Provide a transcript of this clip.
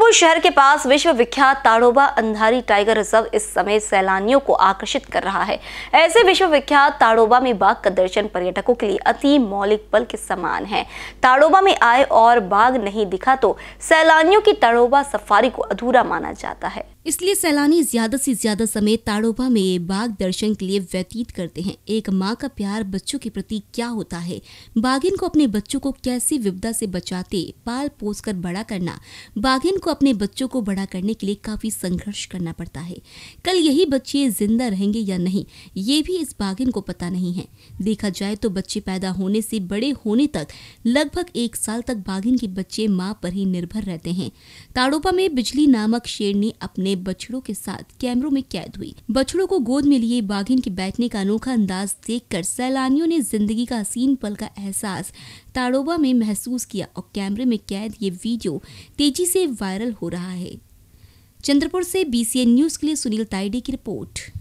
चंद्रपुर शहर के पास विश्व विख्यात ताड़ोबा अंधारी टाइगर रिजर्व इस समय सैलानियों को आकर्षित कर रहा है। ऐसे विश्व विख्यात ताड़ोबा में बाघ का दर्शन पर्यटकों के लिए अति मौलिक पल के समान है। ताड़ोबा में आए और बाघ नहीं दिखा तो सैलानियों की ताड़ोबा सफारी को अधूरा माना जाता है। इसलिए सैलानी ज्यादा से ज्यादा समय ताड़ोबा में बाघ दर्शन के लिए व्यतीत करते हैं। एक माँ का प्यार बच्चों के प्रति क्या होता है, बाघिन को अपने बच्चों को कैसी विपदा से बचाते पाल पोस कर बड़ा करना, बाघिन को अपने बच्चों को बड़ा करने के लिए काफी संघर्ष करना पड़ता है। कल यही बच्चे जिंदा रहेंगे या नहीं, ये भी इस बाघिन को पता नहीं है। देखा जाए तो बच्चे पैदा होने से बड़े होने तक लगभग 1 साल तक बाघिन के बच्चे माँ पर ही निर्भर रहते हैं। ताड़ोबा में बिजली नामक शेरनी अपने बछड़ों के साथ कैमरों में कैद हुई। बछड़ों को गोद में लिए बाघिन के बैठने का अनोखा अंदाज देखकर सैलानियों ने जिंदगी का हसीन पल का एहसास ताड़ोबा में महसूस किया और कैमरे में कैद ये वीडियो तेजी से वायरल हो रहा है। चंद्रपुर से BCN न्यूज के लिए सुनील ताइडे की रिपोर्ट।